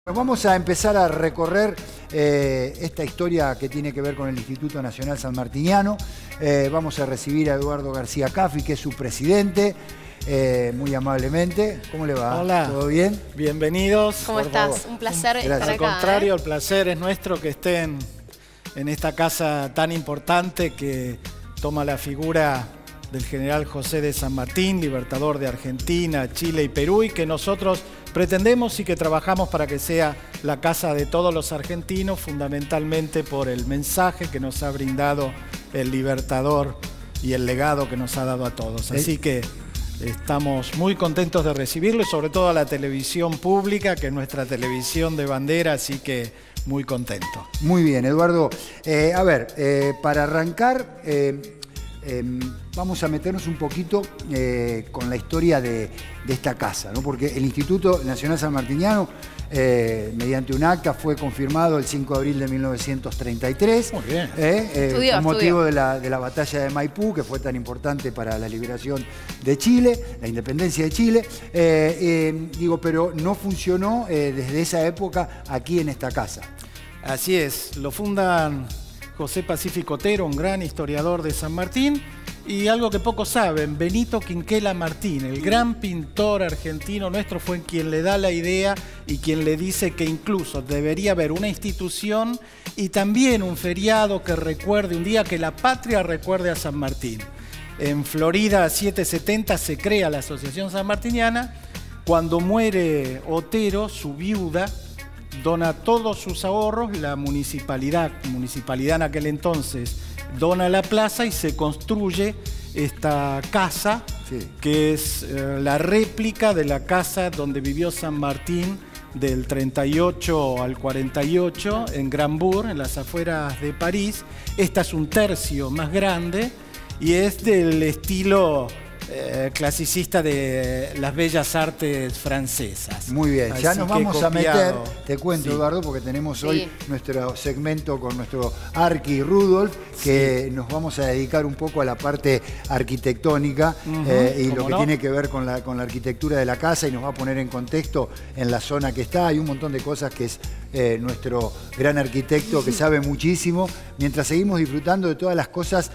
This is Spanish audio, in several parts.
Vamos a empezar a recorrer esta historia que tiene que ver con el Instituto Nacional Sanmartiniano. Vamos a recibir a Eduardo García Caffi, que es su presidente, muy amablemente. ¿Cómo le va? Hola. ¿Todo bien? Bienvenidos. ¿Cómo estás? Favor. Un placer estar acá. Al contrario, el placer es nuestro que estén en esta casa tan importante que toma la figura del general José de San Martín, libertador de Argentina, Chile y Perú, y que nosotros pretendemos y que trabajamos para que sea la casa de todos los argentinos, fundamentalmente por el mensaje que nos ha brindado el libertador y el legado que nos ha dado a todos. Así que estamos muy contentos de recibirlo, y sobre todo a la televisión pública, que es nuestra televisión de bandera, así que muy contento. Muy bien, Eduardo. A ver, para arrancar, vamos a meternos un poquito con la historia de esta casa, ¿no? Porque el Instituto Nacional Sanmartiniano, mediante un acta, fue confirmado el 5 de abril de 1933. Muy bien. Con motivo de la batalla de Maipú, que fue tan importante para la liberación de Chile, la independencia de Chile. Pero no funcionó desde esa época aquí en esta casa. Así es, lo fundan José Pacífico Otero, un gran historiador de San Martín, y algo que pocos saben, Benito Quinquela Martín, el gran pintor argentino nuestro, fue quien le da la idea y quien le dice que incluso debería haber una institución y también un feriado que recuerde, un día que la patria recuerde a San Martín. En Florida 770 se crea la Asociación Sanmartiniana. Cuando muere Otero, su viuda dona todos sus ahorros, la municipalidad en aquel entonces dona la plaza y se construye esta casa, sí, que es la réplica de la casa donde vivió San Martín del 38 al 48 en Grambourg, en las afueras de París. Esta es un tercio más grande y es del estilo clasicista de las bellas artes francesas. Muy bien, ya así nos vamos a meter, te cuento, sí, Eduardo, porque tenemos hoy nuestro segmento con nuestro Arqui Rudolf, que nos vamos a dedicar un poco a la parte arquitectónica y lo que tiene que ver con la arquitectura de la casa, y nos va a poner en contexto en la zona que está. Hay un montón de cosas que es nuestro gran arquitecto que sabe muchísimo, mientras seguimos disfrutando de todas las cosas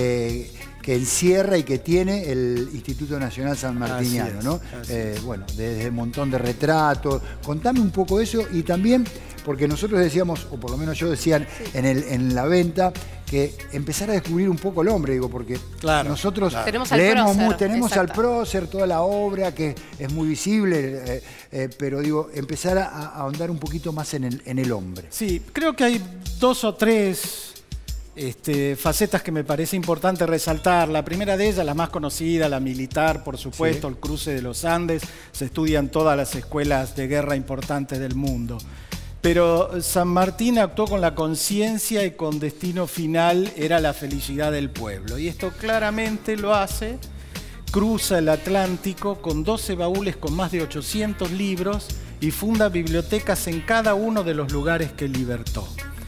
que encierra y que tiene el Instituto Nacional Sanmartiniano, ¿no? Bueno, desde un montón de retratos. Contame un poco eso, y también, porque nosotros decíamos, o por lo menos yo decía en la venta, que empezar a descubrir un poco el hombre, digo, porque nosotros tenemos al prócer, toda la obra que es muy visible, pero digo, empezar a ahondar un poquito más en el hombre. Sí, creo que hay dos o tres facetas que me parece importante resaltar. La primera de ellas, la más conocida, la militar, por supuesto, el cruce de los Andes, se estudian todas las escuelas de guerra importantes del mundo. Pero San Martín actuó con la conciencia y con destino final era la felicidad del pueblo. Y esto claramente lo hace. Cruza el Atlántico con 12 baúles con más de 800 libros y funda bibliotecas en cada uno de los lugares que libertó.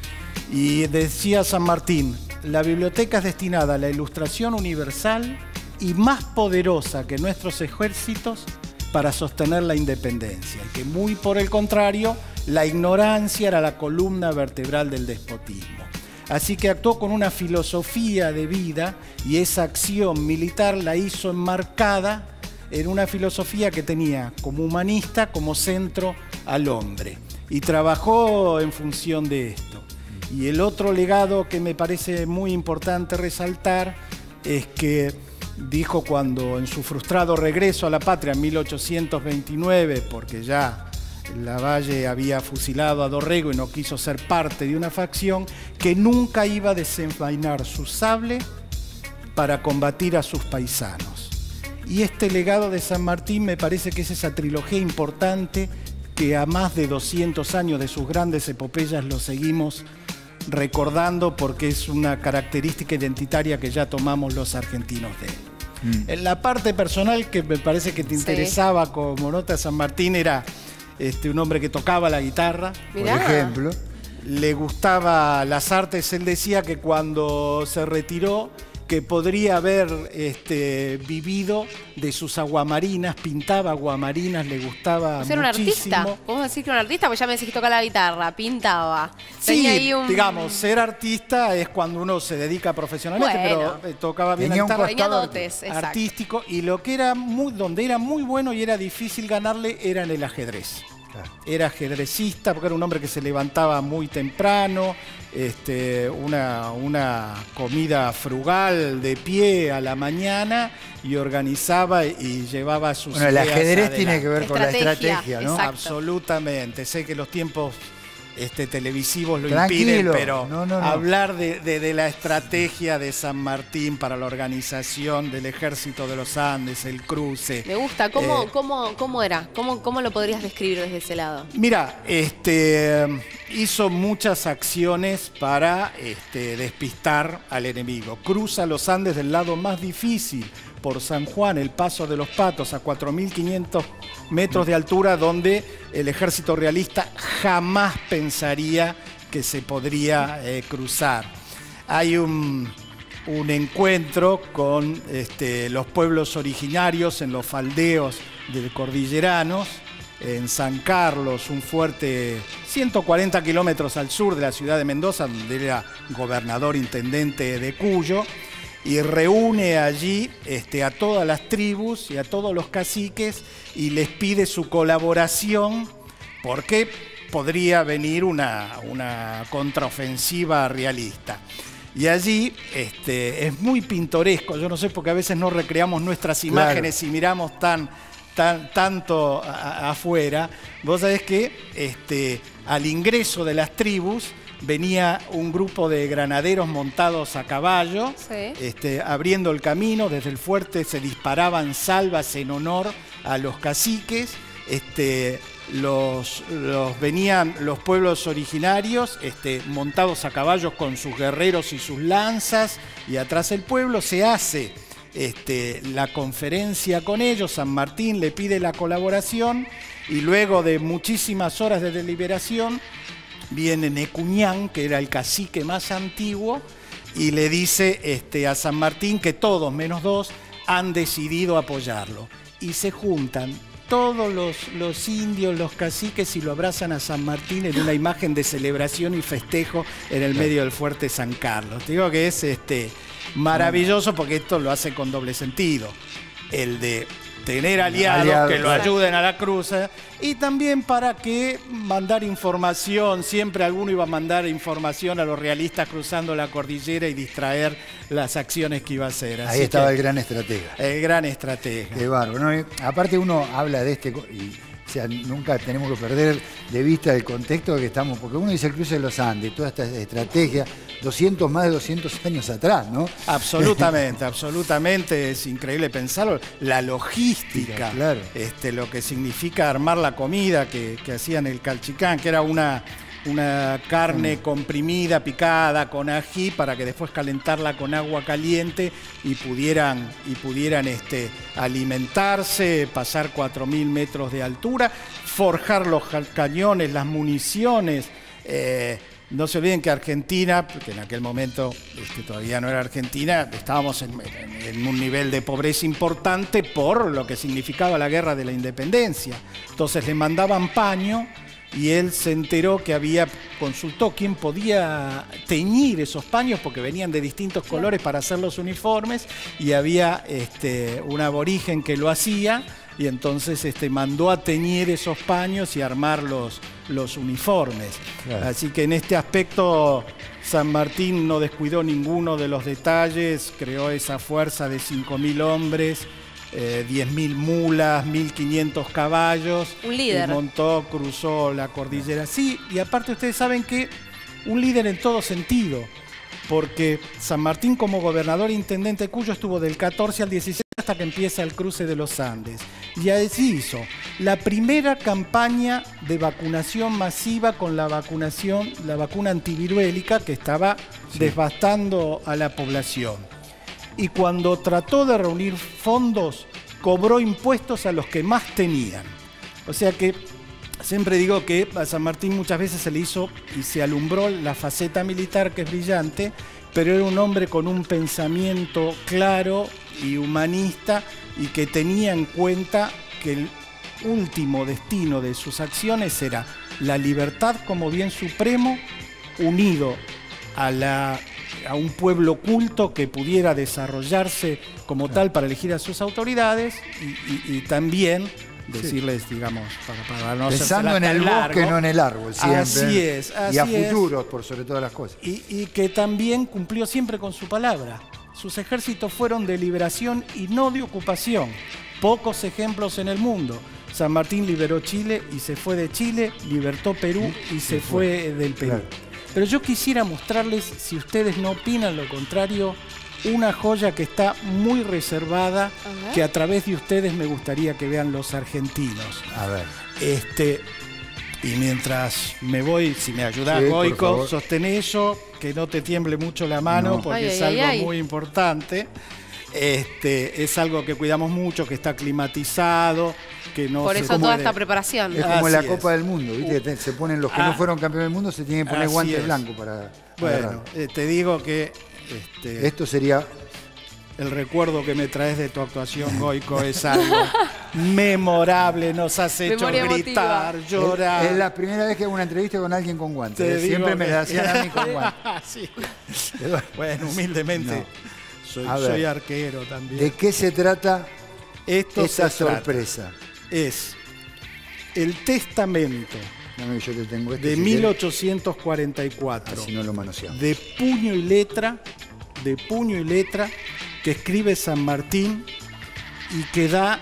Y decía San Martín, la biblioteca es destinada a la ilustración universal y más poderosa que nuestros ejércitos para sostener la independencia, y que muy por el contrario, la ignorancia era la columna vertebral del despotismo. Así que actuó con una filosofía de vida, y esa acción militar la hizo enmarcada en una filosofía que tenía como humanista, como centro al hombre, y trabajó en función de esto. Y el otro legado que me parece muy importante resaltar es que dijo, cuando en su frustrado regreso a la patria en 1829, porque ya Lavalle había fusilado a Dorrego y no quiso ser parte de una facción, que nunca iba a desenvainar su sable para combatir a sus paisanos. Y este legado de San Martín me parece que es esa trilogía importante que a más de 200 años de sus grandes epopeyas lo seguimos recordando, porque es una característica identitaria que ya tomamos los argentinos de él. En la parte personal, que me parece que te interesaba como nota, San Martín era un hombre que tocaba la guitarra, por ejemplo. Le gustaba las artes. Él decía que cuando se retiró que podría haber vivido de sus aguamarinas, pintaba aguamarinas, le gustaba muchísimo. ¿Era un artista? ¿Podemos decir que era un artista? Pues ya me decís que tocaba la guitarra, pintaba. Sí, ahí digamos, ser artista es cuando uno se dedica profesionalmente, bueno, pero tocaba bien la guitarra. Tenía dotes, artístico, y lo que era donde era muy bueno y era difícil ganarle era en el ajedrez. Era ajedrecista porque era un hombre que se levantaba muy temprano, una comida frugal de pie a la mañana y organizaba y llevaba sus ideas el ajedrez adelante. tiene que ver con la estrategia, ¿no? Exacto. Absolutamente. Sé que los tiempos televisivos lo Tranquilo, impiden, pero no. hablar de la estrategia de San Martín para la organización del Ejército de los Andes, el cruce. Me gusta. ¿Cómo era? ¿Cómo lo podrías describir desde ese lado? Mira, hizo muchas acciones para despistar al enemigo. Cruza los Andes del lado más difícil, por San Juan, el Paso de los Patos, a 4.500 metros de altura, donde el ejército realista jamás pensaría que se podría cruzar. Hay un encuentro con los pueblos originarios en los faldeos de cordilleranos, en San Carlos, un fuerte 140 kilómetros al sur de la ciudad de Mendoza, donde era gobernador intendente de Cuyo, y reúne allí a todas las tribus y a todos los caciques y les pide su colaboración porque podría venir una contraofensiva realista. Y allí es muy pintoresco, yo no sé, porque a veces no recreamos nuestras imágenes y miramos tanto afuera. Vos sabés que al ingreso de las tribus venía un grupo de granaderos montados a caballo, sí, abriendo el camino. Desde el fuerte se disparaban salvas en honor a los caciques. Venían los pueblos originarios montados a caballos con sus guerreros y sus lanzas, y atrás el pueblo. Se hace la conferencia con ellos, San Martín le pide la colaboración, y luego de muchísimas horas de deliberación viene Necuñán, que era el cacique más antiguo, y le dice a San Martín que todos, menos dos, han decidido apoyarlo. Y se juntan todos los indios, los caciques, y lo abrazan a San Martín en una imagen de celebración y festejo en el medio del fuerte San Carlos. Te digo que es maravilloso, porque esto lo hace con doble sentido. El de tener aliados que lo ayuden a la cruza, y también para que mandar información. Siempre alguno iba a mandar información a los realistas cruzando la cordillera y distraer las acciones que iba a hacer. Así ahí estaba el gran estratega. El gran estratega. Qué bárbaro, ¿no? Aparte uno habla de o sea, nunca tenemos que perder de vista el contexto que estamos, porque uno dice el cruce de los Andes, toda esta estrategia, más de 200 años atrás, ¿no? Absolutamente, absolutamente, es increíble pensarlo. La logística, claro, lo que significa armar la comida que hacían el calchicán, que era una carne comprimida, picada con ají, para que después calentarla con agua caliente y pudieran alimentarse, pasar 4.000 metros de altura, forjar los cañones, las municiones. No se olviden que Argentina, porque en aquel momento todavía no era Argentina, estábamos en un nivel de pobreza importante por lo que significaba la guerra de la independencia. Entonces le mandaban paño, y él se enteró que consultó quién podía teñir esos paños, porque venían de distintos colores para hacer los uniformes, y había un aborigen que lo hacía, y entonces mandó a teñir esos paños y armar los uniformes. Claro. Así que en este aspecto San Martín no descuidó ninguno de los detalles, creó esa fuerza de 5.000 hombres, 10.000 mulas, 1.500 caballos. Un líder. Cruzó la cordillera. Sí, y aparte ustedes saben que un líder en todo sentido, porque San Martín, como gobernador intendente de Cuyo, estuvo del 14 al 16 hasta que empieza el cruce de los Andes. Y así hizo la primera campaña de vacunación masiva con la vacuna antiviruélica, que estaba devastando a la población. Y cuando trató de reunir fondos, cobró impuestos a los que más tenían. O sea que siempre digo que a San Martín muchas veces se le hizo y se alumbró la faceta militar, que es brillante, pero era un hombre con un pensamiento claro y humanista y que tenía en cuenta que el último destino de sus acciones era la libertad como bien supremo, unido a un pueblo culto que pudiera desarrollarse como tal para elegir a sus autoridades y también decirles, digamos, para no pensando en el bosque, no en el árbol, siempre. Así es. Y a futuro, por sobre todas las cosas. Y que también cumplió siempre con su palabra. Sus ejércitos fueron de liberación y no de ocupación. Pocos ejemplos en el mundo. San Martín liberó Chile y se fue de Chile, libertó Perú y se fue del Perú. Claro. Pero yo quisiera mostrarles, si ustedes no opinan lo contrario, una joya que está muy reservada, que a través de ustedes me gustaría que vean los argentinos. A ver. Y mientras me voy, si me ayudás, sí, Goico, sostén eso, que no te tiemble mucho la mano, porque es algo muy importante. Es algo que cuidamos mucho, que está climatizado, que no por eso toda esta preparación. Es como la Copa del Mundo, ¿viste? Que se ponen los que no fueron campeones del mundo, se tienen que poner guantes blancos para bueno, te digo que esto sería el recuerdo que me traes de tu actuación, Goico, es algo memorable, nos has hecho gritar, llorar. Es la primera vez que hago una entrevista con alguien con guantes. Siempre me la hacían a mí con guantes. Sí. Bueno, humildemente. Soy arquero también. ¿De qué se trata esta sorpresa? Es el testamento yo te tengo de 1844. Así no lo manoseamos. De puño y letra, que escribe San Martín y que da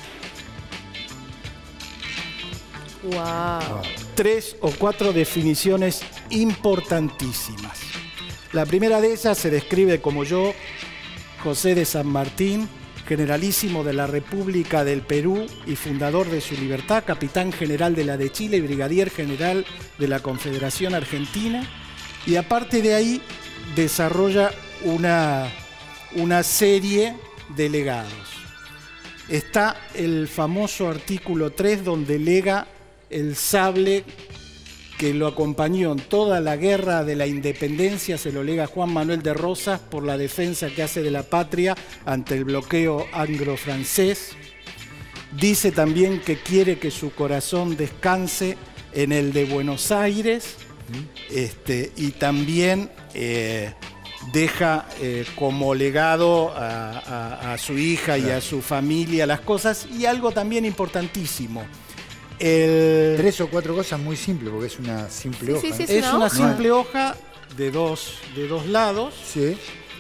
3 o 4 definiciones importantísimas. La primera de ellas se describe como yo, José de San Martín, generalísimo de la República del Perú y fundador de su libertad, capitán general de la de Chile y brigadier general de la Confederación Argentina. Y aparte de ahí desarrolla una serie de legados. Está el famoso artículo 3 donde lega el sable que lo acompañó en toda la guerra de la independencia, se lo lega Juan Manuel de Rosas por la defensa que hace de la patria ante el bloqueo anglo-francés. Dice también que quiere que su corazón descanse en el de Buenos Aires, y también deja como legado a su hija y a su familia las cosas, y algo también importantísimo. 3 o 4 cosas muy simples, porque es una simple hoja. Sí, es una simple hoja de dos lados. Sí.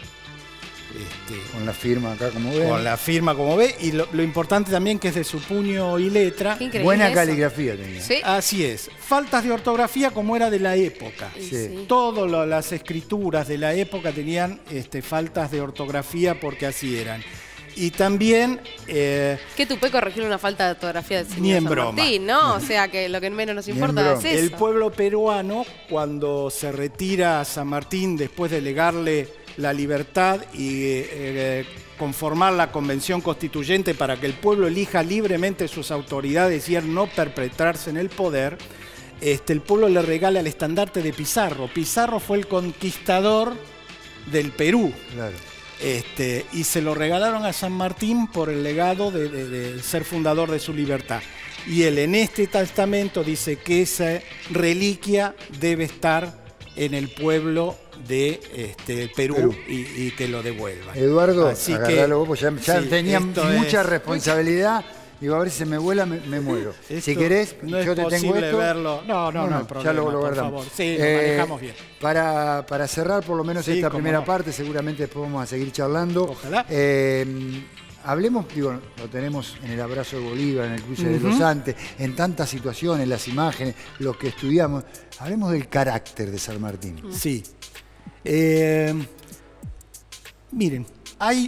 Con la firma acá, como ve. Con la firma, como ve. Y lo importante también que es de su puño y letra. Buena caligrafía tenía. ¿Sí? Así es. Faltas de ortografía como era de la época. Sí. Todas las escrituras de la época tenían faltas de ortografía porque así eran. Y también... Qué tupé corregir una falta de ortografía del ni en San broma. Martín, ¿no? O sea, que lo que menos nos importa es eso. El pueblo peruano, cuando se retira a San Martín después de legarle la libertad y conformar la convención constituyente para que el pueblo elija libremente sus autoridades y no perpetrarse en el poder, el pueblo le regala el estandarte de Pizarro. Pizarro fue el conquistador del Perú. Claro. Y se lo regalaron a San Martín por el legado de ser fundador de su libertad. Y él en este testamento dice que esa reliquia debe estar en el pueblo de Perú. Y que lo devuelvan. Eduardo, agarralo vos, porque ya tenía mucha responsabilidad. Digo, a ver si se me vuela, me muero. Si querés, no yo te tengo esto. Verlo. No hay problema, ya lo guardamos. Por favor. Sí, lo manejamos bien. Para cerrar por lo menos esta primera parte, seguramente después vamos a seguir charlando. Ojalá. Hablemos, lo tenemos en el abrazo de Bolívar, en el cruce de los Andes, en tantas situaciones, las imágenes, lo que estudiamos. Hablemos del carácter de San Martín. Sí. Miren, hay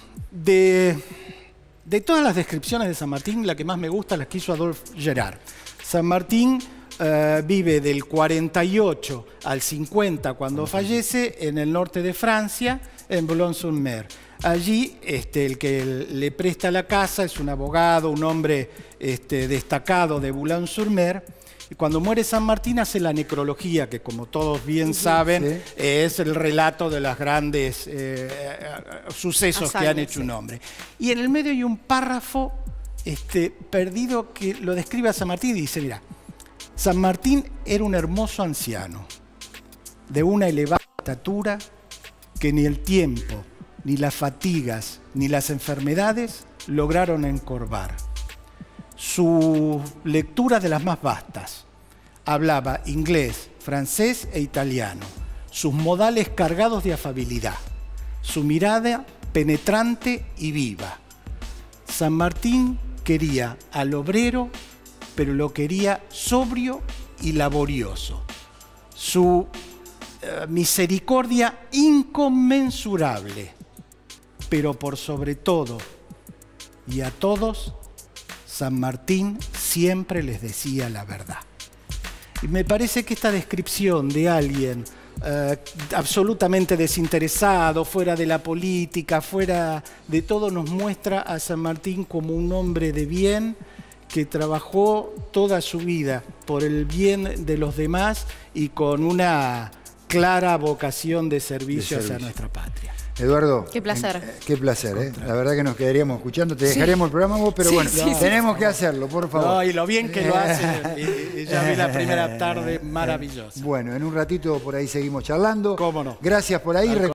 de todas las descripciones de San Martín, la que más me gusta la que hizo Adolphe Gérard. San Martín vive del 48 al 50 cuando fallece en el norte de Francia, en Boulogne-sur-Mer. Allí el que le presta la casa es un abogado, un hombre destacado de Boulogne-sur-Mer, Y cuando muere San Martín hace la necrología, que como todos bien saben, es el relato de los grandes sucesos que han hecho un hombre. Y en el medio hay un párrafo perdido que lo describe a San Martín y dice, mira, San Martín era un hermoso anciano, de una elevada estatura, que ni el tiempo, ni las fatigas, ni las enfermedades lograron encorvar. Su lectura de las más vastas. Hablaba inglés, francés e italiano. Sus modales cargados de afabilidad. Su mirada penetrante y viva. San Martín quería al obrero, pero lo quería sobrio y laborioso. Su misericordia inconmensurable, pero por sobre todo y a todos, San Martín siempre les decía la verdad. Y me parece que esta descripción de alguien absolutamente desinteresado, fuera de la política, fuera de todo, nos muestra a San Martín como un hombre de bien que trabajó toda su vida por el bien de los demás y con una clara vocación de servicio hacia nuestra patria. Eduardo, qué placer. Qué placer, La verdad que nos quedaríamos escuchando. Te dejaremos el programa vos, pero bueno, tenemos que hacerlo, por favor. No, y lo bien que lo hace. Ya vi la primera tarde maravillosa. Bueno, en un ratito por ahí seguimos charlando. ¿Cómo no? Gracias por ahí.